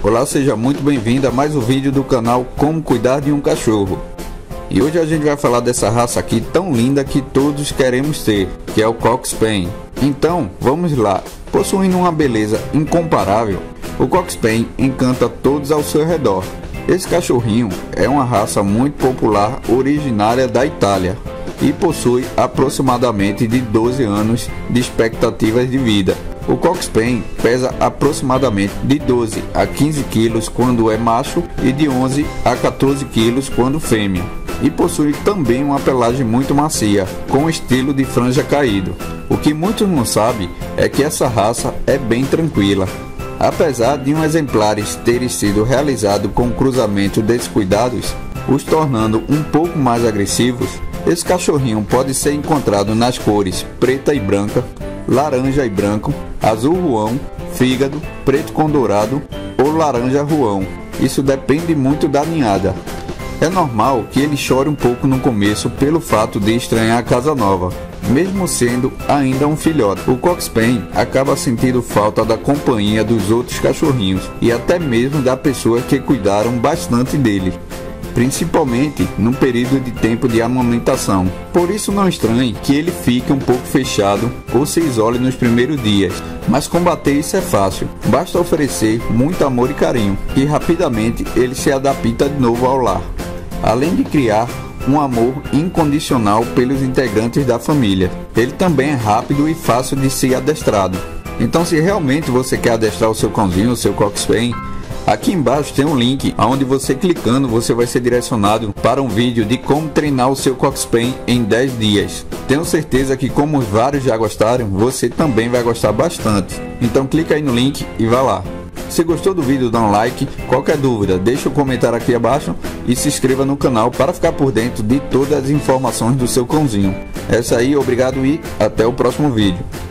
Olá, seja muito bem-vindo a mais um vídeo do canal Como Cuidar de um Cachorro. E hoje a gente vai falar dessa raça aqui tão linda que todos queremos ter, que é o Cocker Spaniel. Então, vamos lá. Possuindo uma beleza incomparável, o Cocker Spaniel encanta todos ao seu redor. Esse cachorrinho é uma raça muito popular originária da Itália e possui aproximadamente de 12 anos de expectativas de vida. O Cocker Spaniel pesa aproximadamente de 12 a 15 kg quando é macho e de 11 a 14 kg quando fêmea. E possui também uma pelagem muito macia, com estilo de franja caído. O que muitos não sabem é que essa raça é bem tranquila. Apesar de um exemplares terem sido realizado com cruzamentos descuidados, os tornando um pouco mais agressivos, esse cachorrinho pode ser encontrado nas cores preta e branca, laranja e branco, azul ruão, fígado, preto com dourado ou laranja ruão. Isso depende muito da ninhada. É normal que ele chore um pouco no começo pelo fato de estranhar a casa nova, mesmo sendo ainda um filhote. O Cocker Spaniel acaba sentindo falta da companhia dos outros cachorrinhos e até mesmo da pessoa que cuidaram bastante dele, principalmente no período de tempo de amamentação. Por isso não estranhe que ele fique um pouco fechado ou se isole nos primeiros dias, mas combater isso é fácil, basta oferecer muito amor e carinho, e rapidamente ele se adapta de novo ao lar, além de criar um amor incondicional pelos integrantes da família. Ele também é rápido e fácil de ser adestrado. Então, se realmente você quer adestrar o seu cãozinho, o seu Cocker Spaniel, aqui embaixo tem um link onde você clicando você vai ser direcionado para um vídeo de como treinar o seu Cocker Spaniel em 10 dias. Tenho certeza que, como vários já gostaram, você também vai gostar bastante. Então clica aí no link e vá lá. Se gostou do vídeo, dá um like. Qualquer dúvida, deixa um comentário aqui abaixo e se inscreva no canal para ficar por dentro de todas as informações do seu cãozinho. É isso aí, obrigado e até o próximo vídeo.